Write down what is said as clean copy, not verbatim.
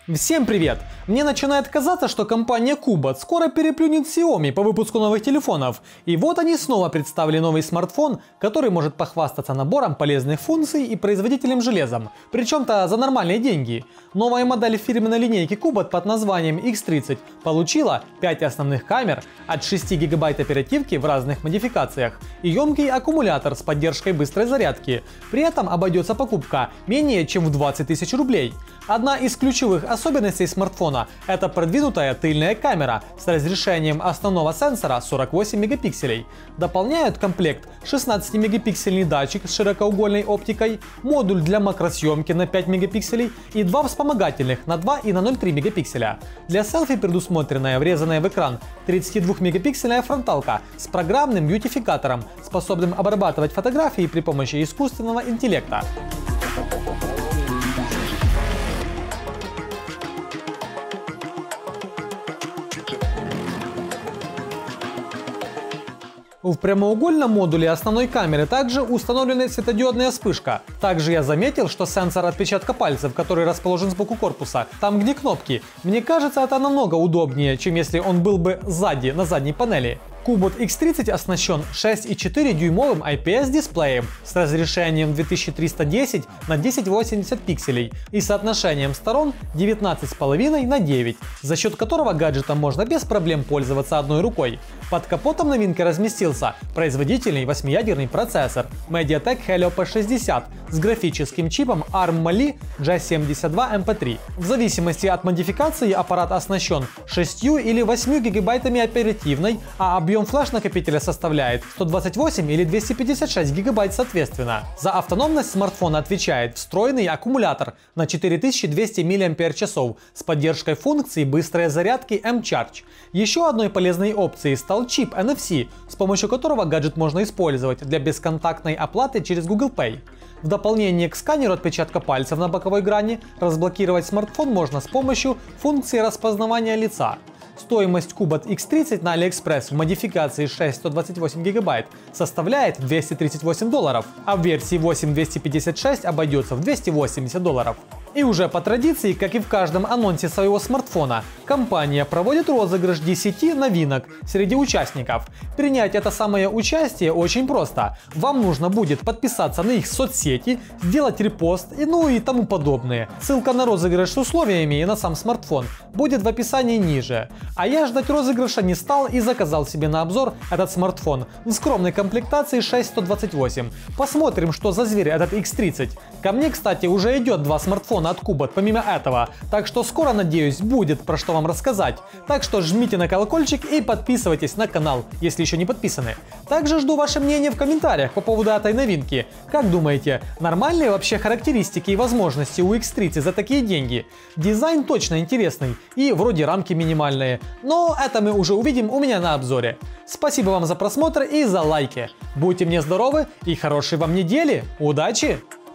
Всем привет! Мне начинает казаться, что компания Kubot скоро переплюнет Xiaomi по выпуску новых телефонов. И вот они снова представили новый смартфон, который может похвастаться набором полезных функций и производительным железом. Причем-то за нормальные деньги. Новая модель фирменной линейки Kubot под названием X30 получила 5 основных камер, от 6 ГБ оперативки в разных модификациях и емкий аккумулятор с поддержкой быстрой зарядки. При этом обойдется покупка менее чем в 20 тысяч рублей. Одна из ключевых особенностей смартфона – это продвинутая тыльная камера с разрешением основного сенсора 48 мегапикселей. Дополняют комплект 16-мегапиксельный датчик с широкоугольной оптикой, модуль для макросъемки на 5 мегапикселей и два вспомогательных на 2 и на 0,3 мегапикселя. Для селфи предусмотренная врезанная в экран 32-мегапиксельная фронталка с программным бьютификатором, способным обрабатывать фотографии при помощи искусственного интеллекта. В прямоугольном модуле основной камеры также установлена светодиодная вспышка. Также я заметил, что сенсор отпечатка пальцев, который расположен сбоку корпуса, там где кнопки. Мне кажется, это намного удобнее, чем если он был бы сзади, на задней панели. Kubot X30 оснащен 6,4 дюймовым IPS-дисплеем с разрешением 2310 на 1080 пикселей и соотношением сторон 19,5 на 9, за счет которого гаджетом можно без проблем пользоваться одной рукой. Под капотом новинки разместился производительный 8-ядерный процессор MediaTek Helio P60 с графическим чипом ARM Mali G72 MP3. В зависимости от модификации аппарат оснащен 6 или 8 гигабайтами оперативной, а объем флеш-накопителя составляет 128 или 256 гигабайт соответственно. За автономность смартфона отвечает встроенный аккумулятор на 4200 мАч с поддержкой функции быстрой зарядки M-Charge. Еще одной полезной опцией стал чип NFC, с помощью которого гаджет можно использовать для бесконтактной оплаты через Google Pay. В дополнение к сканеру отпечатка пальцев на боковой грани, разблокировать смартфон можно с помощью функции распознавания лица. Стоимость Kubot X30 на AliExpress в модификации 6/128 ГБ составляет $238, а в версии 8/256 обойдется в $280. И уже по традиции, как и в каждом анонсе своего смартфона, компания проводит розыгрыш 10 новинок среди участников. Принять это самое участие очень просто. Вам нужно будет подписаться на их соцсети, сделать репост и тому подобное. Ссылка на розыгрыш с условиями и на сам смартфон будет в описании ниже. А я ждать розыгрыша не стал и заказал себе на обзор этот смартфон в скромной комплектации 6/128. Посмотрим, что за зверь этот X30. Ко мне, кстати, уже идет 2 смартфона от Kubot помимо этого, так что скоро, надеюсь, будет про что вам рассказать. Так что жмите на колокольчик и подписывайтесь на канал, если еще не подписаны. Также жду ваше мнение в комментариях по поводу этой новинки. Как думаете, нормальные вообще характеристики и возможности у X30 за такие деньги? Дизайн точно интересный и вроде рамки минимальные, но это мы уже увидим у меня на обзоре. Спасибо вам за просмотр и за лайки. Будьте мне здоровы и хорошей вам недели. Удачи!